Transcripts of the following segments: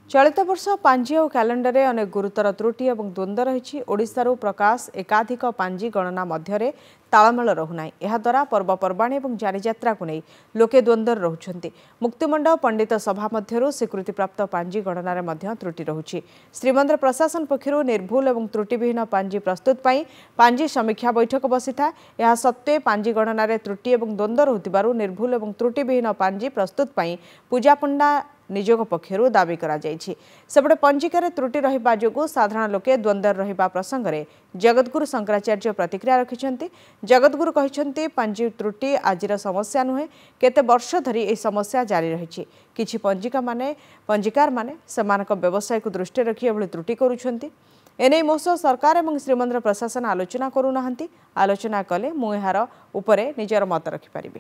चलित वर्ष पांजी और कैलेंडर अनेक गुरुतर त्रुटि और द्वंद्व रही। ओडिशारू प्रकाश एकाधिक पांजी गणना मध्य तालमेल रहुना। याद्वारा पर्वपर्वाणी और जारीजात्रा को नहीं लोके द्वंद्व रोचंती। मुक्तिमंड पंडित सभा मध्य स्वीकृतिप्राप्त पांजी गणना त्रुटि रहुछि। श्रीमंदिर प्रशासन पक्षर निर्भुल और त्रुटिविहीन पांजी प्रस्तुत पांजी समीक्षा बैठक बसी था। यह सत्वे पांजी गणना त्रुटि और द्वंद्व रोथिबारु निर्भुल और त्रुटिविहीन पांजी प्रस्तुत पूजा पंडा निजोग पक्षर दाबी करा जायछि। सेपटे पंजिकार त्रुटि रहिबा जोगु साधारण लोके द्वंद्व रहिबा प्रसंग में जगद्गुरु शंकराचार्य प्रतिक्रिया रखिछन्ति। जगद्गुरु कहिछन्ति पांजी त्रुटि आजिर समस्या नुहे, केते वर्ष धरी ए समस्या जारी रहिछि। किछि पंजिकार माने समानक व्यवसाय को दृष्टि रखि एभली त्रुटि करूछन्ति। एने मोसो सरकार और श्रीमंदिर प्रशासन आलोचना करूनाहंती। आलोचना कले मु एहार उपरे निजर मत रखि परिबे।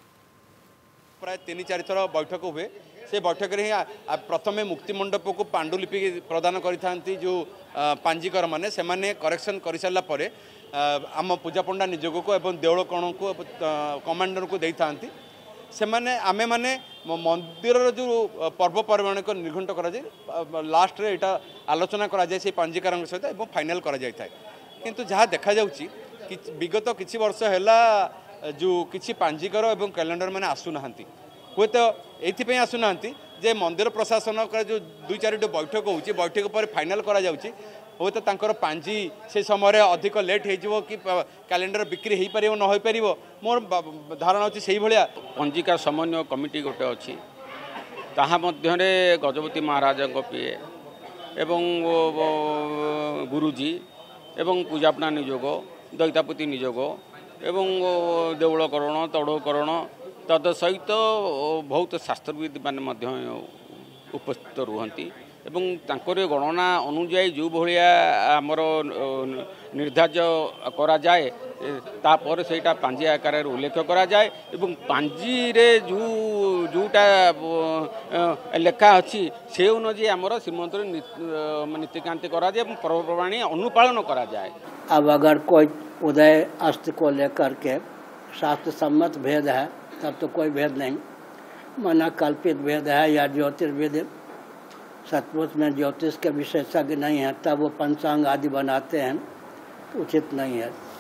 प्राय 3-4 थर बैठक हुए। से बैठक में ही प्रथम मुक्तिमंडप को पांडुलिपि प्रदान करी जो पांजीकर माने से माने करेक्शन कर सारा पर आम पूजा पंडा निजोग को एवं देवल कण को कमांडर को दे था। से माने आमे माने मंदिर जो पर्वपर्वाणी को निर्घंट करा जाए लास्ट रे एटा आलोचना करा जाए से पांजीकार सहित एवं फाइनल करा जाए था। किंतु जहाँ देखा जाउची कि विगत किछि वर्ष हैला जो किछि पांजीकर एवं कैलेंडर माने आसुना हुए तो ये आसुना जे मंदिर प्रशासन जो 2-4 बैठक होची बैठक पर फाइनल करा जाउची हो तो तांकर पांजी से समय अधिक लेट हो कि कैलेंडर बिक्री हो पार न हो पार मोर धारणा अच्छी से भाया पंजिका समन्वय कमिटी गोटे अच्छी ताहा मध्यरे गजपति महाराज पीए एवं गुरुजी एवं पूजापना निजोग दैतापति निजोग एवं देवलकरण तड़ोकरण तद सहित बहुत शास्त्रविद माने उपस्थित रुहंती एवं तांकर गणना अनुजाई जो भाया आमर निर्धार्य करा जाए तापर सेटा पांजी आकार उल्लेख करा जाए एवं पांजी रे जोटा लेखा अच्छी से अनुजाई आमर श्रीमंदिर नीतिकांति करा जाए पर्वपर्वाणी अनुपालन करा जाए। अब अगर कोई उदय अस्त को लेकर के शास्त्र सम्मत भेद है तब तो कोई भेद नहीं, माना कल्पित भेद है या ज्योतिर्वेद सचमुच में ज्योतिष के विशेषज्ञ नहीं है तब वो पंचांग आदि बनाते हैं, उचित नहीं है।